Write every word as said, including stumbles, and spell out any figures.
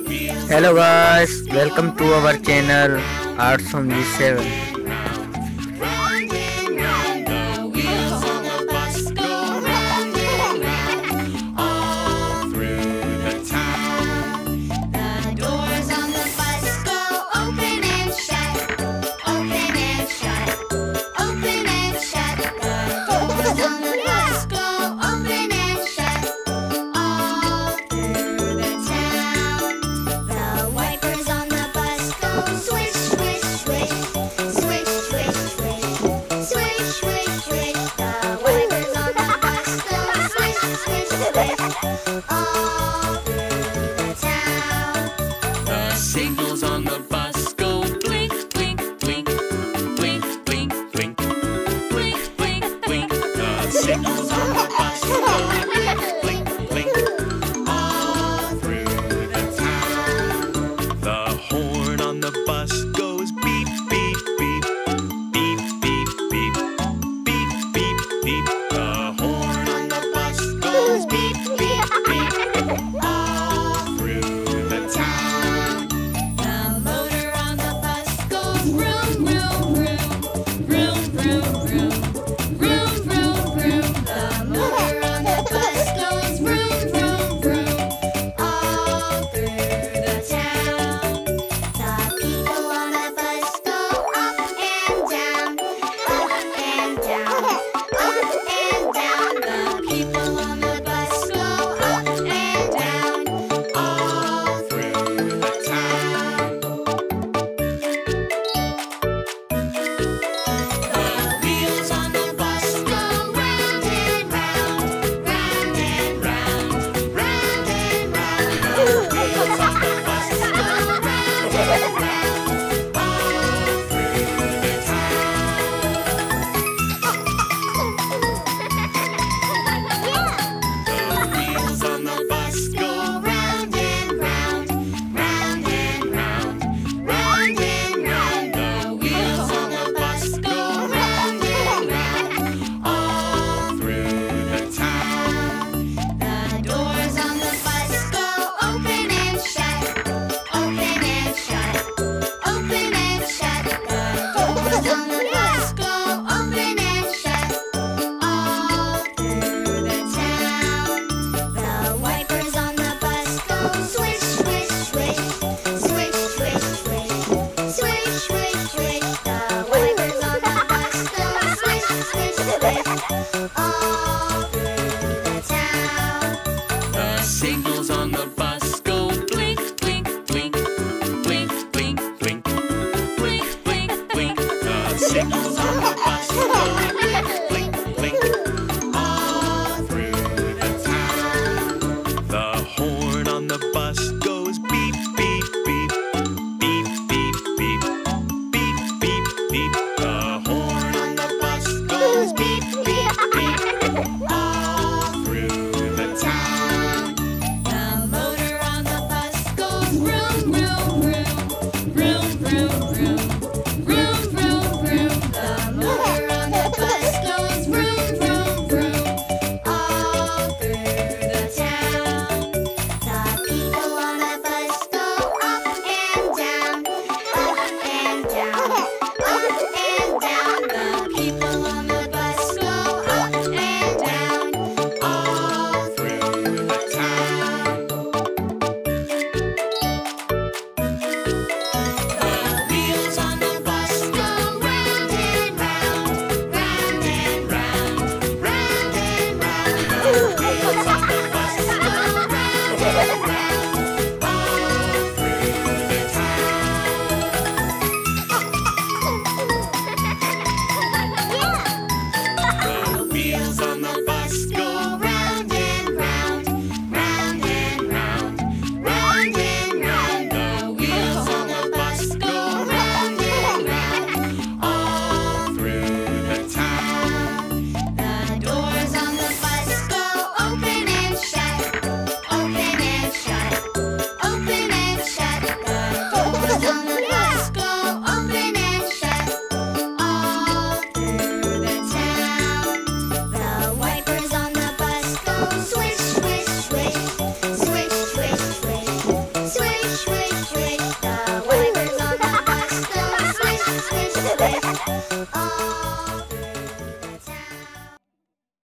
Hello guys, welcome to our channel Arts from G seven. Round and round the wheels on the bus go round and round all through the town. The doors on the bus go open and shut, open and shut, open and shut. The doors on the bus go open and shut all through the town. The wipers on the bus go swish, swish, swish. Swish, swish, swish, swish, swish, swish. The wipers on the bus go swish, swish, swish, all through the town. The signals on the bus go blink, blink, blink, blink, blink, blink, blink, blink, blink. The signals on the bus go blink, blink, blink, all through the town. The horn on the bus goes beep, beep, beep, beep, beep, beep, beep, beep, beep. The horn on the bus goes beep, beep, beep, all through the town. The with